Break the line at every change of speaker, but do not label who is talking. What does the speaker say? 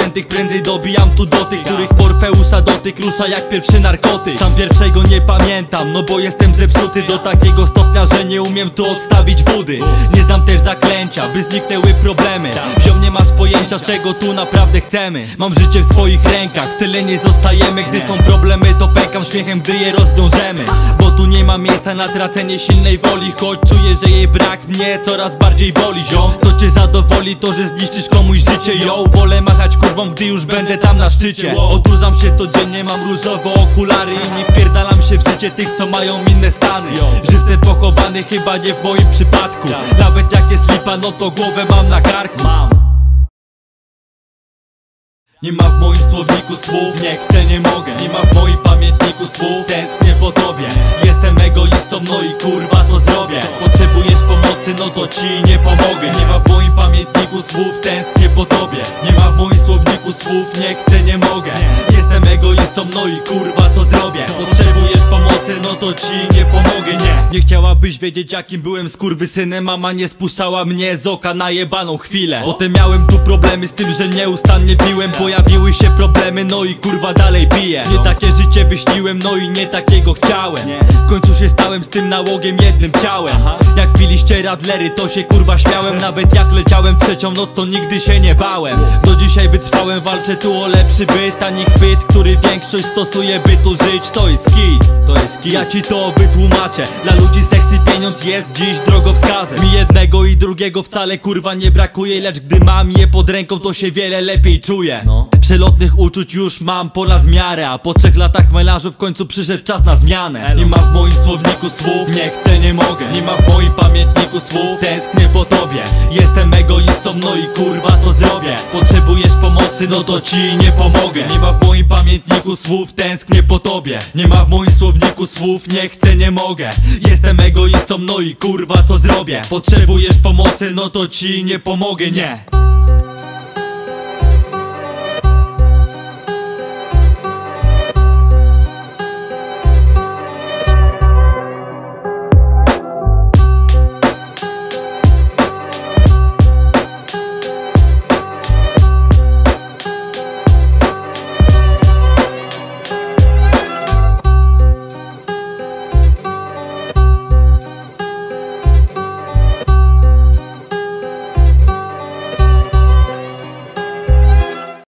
świętych, prędzej dobijam tu do tych, których Morfeusza dotyk rusza jak pierwszy narkotyk. Sam pierwszego nie pamiętam, no bo jestem zepsuty do takiego stopnia, że nie umiem tu odstawić wody. Nie znam też zaklęcia, by zniknęły problemy. Ziom, nie masz pojęcia, czego tu naprawdę chcemy. Mam życie w swoich rękach, w tyle nie zostajemy. Gdy są problemy, to pękam śmiechem, gdy je rozwiążemy. Bo tu nie ma miejsca na tracenie silnej woli, choć czuję, że jej brak mnie coraz bardziej boli. Ziom, to cię zadowoli to, że zniszczysz komuś życie. Yo, wolę machać kurwą, gdy już będę tam na szczycie. Odurzam się codziennie, mam różowe okulary i nie wpierdalam się w życie tych, co mają inne stany. Żywcem pochowany, chyba nie w moim przypadku. Nawet jak jest lipa, no to głowę mam na karku. Nie ma w moim słowniku słów, nie chcę, nie mogę. Nie ma w moim pamiętniku słów, tęsknię po tobie. Jestem egoistą, no i kurwa to zrobię. Potrzebujesz pomocy, no to ci nie pomogę. Nie ma w moim pamiętniku słów, tęsknię po tobie. Nie ma w moim słowniku słów, nie chcę, nie mogę. Jestem egoistą, no i kurwa to zrobię. Potrzebujesz pomocy, no to ci nie pomogę, nie. Nie chciałabyś wiedzieć, jakim byłem skurwysynem. Mama nie spuszczała mnie z oka na jebaną chwilę. Potem miałem tu problemy z tym, że nieustannie piłem. Pojawiły się problemy, no i kurwa dalej piję. Nie takie życie wyśniłem, no i nie takiego chciałem. W końcu się stałem z tym nałogiem jednym ciałem. Jak piliście radlery, to się kurwa śmiałem. Nawet jak leciałem trzecią noc, to nigdy się nie bałem. Do dzisiaj wytrwałem, walczę tu o lepszy byt, a nie chwyt, który większość stosuje, by tu żyć. To jest kit, to jest kit. Ja ci to wytłumaczę. Dla ludzi seks i pieniądz jest dziś drogowskazem. Mi jednego i drugiego wcale kurwa nie brakuje, lecz gdy mam je pod ręką, to się wiele lepiej czuję. Przelotnych uczuć już mam ponad miarę, a po 3 latach melanżu w końcu przyszedł czas na zmianę. Nie ma w moim słowniku słów, nie chcę, nie mogę. Nie ma w moim pamiętniku słów, tęsknię po tobie. Jestem egoistą, no i kurwa to zrobię. Potrzebujesz pomocy, no to ci nie pomogę. Nie ma w moim pamiętniku słów, tęsknię po tobie. Nie ma w moim słowniku słów, nie chcę, nie mogę. Jestem egoistą, no i kurwa to zrobię. Potrzebujesz pomocy, no to ci nie pomogę, nie.